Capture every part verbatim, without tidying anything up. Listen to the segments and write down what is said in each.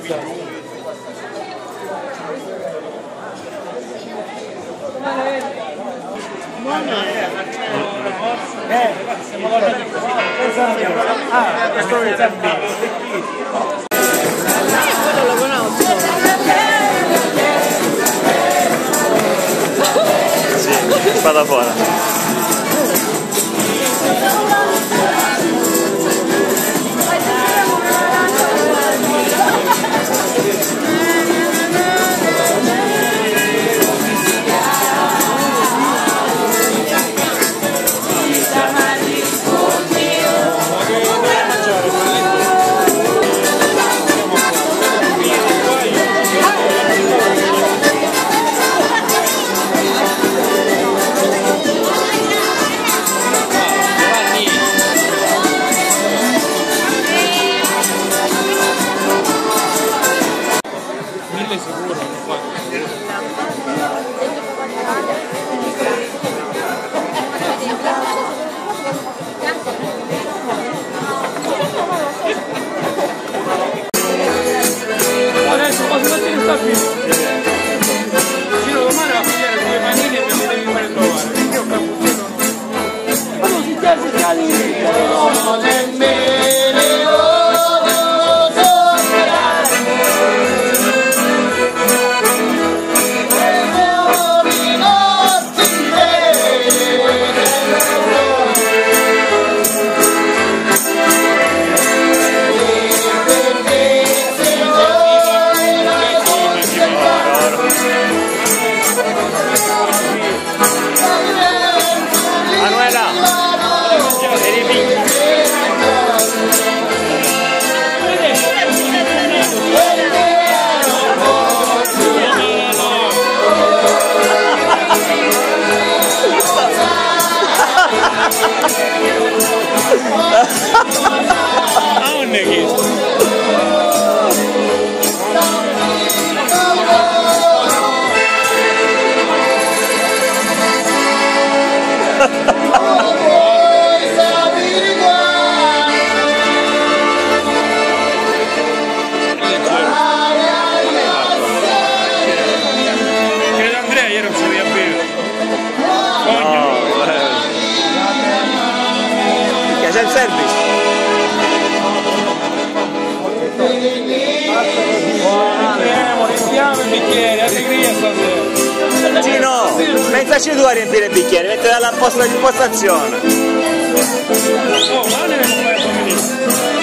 Eh, siamo guardati così. Ah, questo è il quello lo conosco. Sì, spada fuori. C'è il service. Riempiamo il bicchiere, allegria stasera. Sì, no, pensaci tu a riempire il bicchiere, mettere alla posta di impostazione. Oh, ma ne vengo a venire.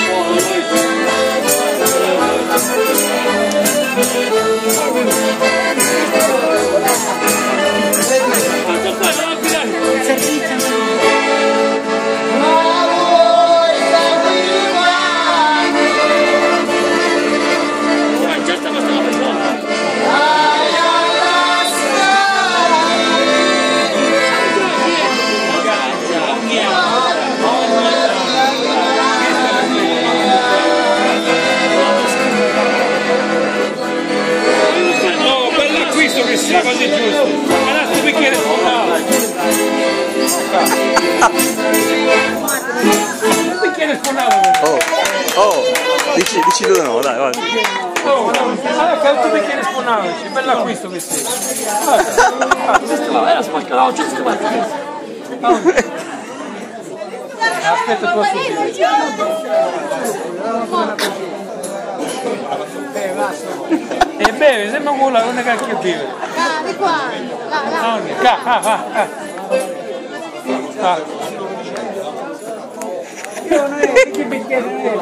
Così giusto, ma l'altro bicchiere sfondato. Il bicchiere sfondato. Oh, oh, dici, dici tu no, dai, guarda. Oh, no, guarda che altro bicchiere sfondato, c'è un bello acquisto che sei. Guarda, questo là, era spaccato, c'è questo qua. Aspetta, tu e beve, sembra quello che non è cacchio beve. Ah, di qua, là, là. Ah, ah, ah, ah. Ah. Io non è che bicchiere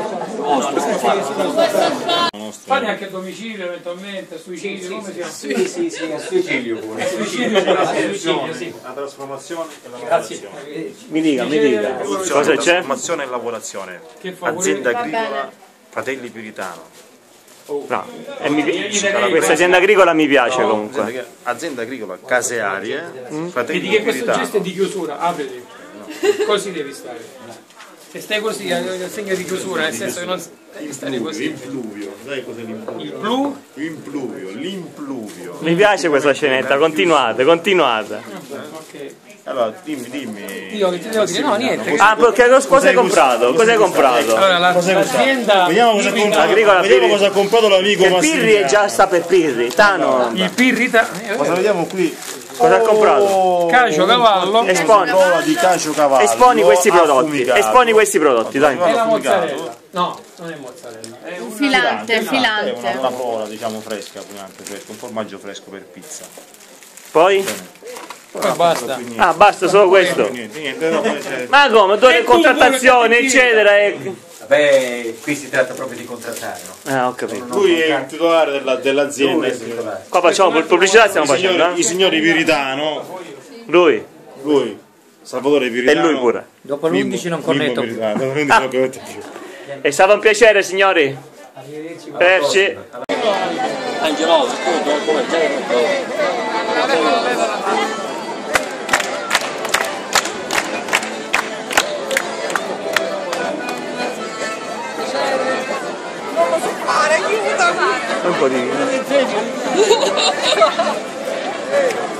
Fai anche a domicilio eventualmente, suicidio, come si chiama? Sì, sì, sì, a suicidio pure. Suicidio, suicidio, sì. La trasformazione e la lavorazione. Mi dica, mi dica. Cosa c'è? Trasformazione e lavorazione. Azienda agricola Fratelli Piritano. No, e mi, questa azienda agricola mi piace comunque. Azienda agricola Casearie, mm? Fratelli Vedi che questo Piritano. gesto è di chiusura, apriti. No. Così devi stare. Se stai così, è il segno di chiusura, nel senso che non devi stare così. L'impluvio, sai cos'è l'impluvio? Il blu? L'impluvio, l'impluvio. Mi piace questa scenetta, continuate, continuate. Ok. Allora, dimmi, dimmi. Io che ti devo dire? No, niente. Ah, perché cosa hai comprato? Cosa hai comprato? Allora, la- l'azienda Vediamo cosa ha comprato, Agricola vediamo Pirri. cosa ha comprato l'amico Il Pirri Massimiliano. già sta per Pirri. Tano. il Pirrita, Cosa vediamo qui? Cosa ha comprato? Cacio cavallo Esponi. Cola di cacio cavallo. Esponi questi prodotti. affumicato. Esponi questi prodotti, dai. e la mozzarella. No, non è mozzarella. È un Filante, È filante. una, una provola, diciamo, fresca, anche fresco, un formaggio fresco per pizza. Poi? poi basta. Ah, basta solo questo. Niente, niente, no, poi c'è- Ma come? Dove E tu contrattazione, pure, eccetera. E... Beh, qui si tratta proprio di contrattare, no? Ah, ho capito. Lui è il titolare della- dell'azienda. Lui è il titolare. Qua facciamo pubblicità, stiamo I signori, facendo, I eh? signori Viritano, Lui. lui, Salvatore E Viritano. lui pure. Dopo l'undici non connetto più. Viritano, dopo l'undici non connetto più. È stato un piacere, signori. Perci. Angelo, scusa, come Un po' di...